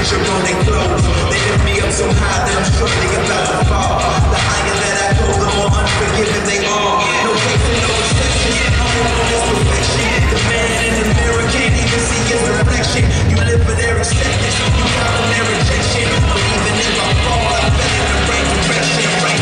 picture on their clothes. They lift me up so high that I'm sure they about to fall. The higher that I go, the more unforgiving they are. No case and no exceptions, I'm on this perfection. The man in the mirror can't even see his reflection. You live for their acceptance, you got from their rejection. But even if I fall, I fell in the right direction. Right,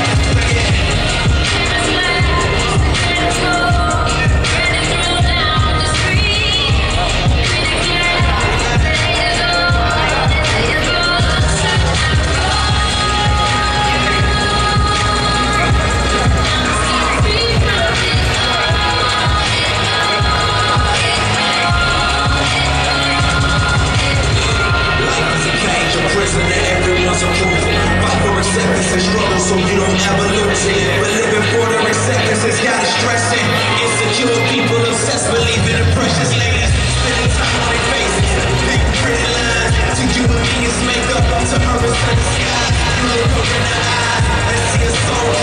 everyone's approval. Fight for acceptance and struggle so you don't ever lose it. But living for their acceptance has got it stressing. Insecure people obsessed, believing in precious ladies. Spending time on their faces, big pretty lines. To you and me it's makeup, to her it's the sky. You look her in the eye and see a soul.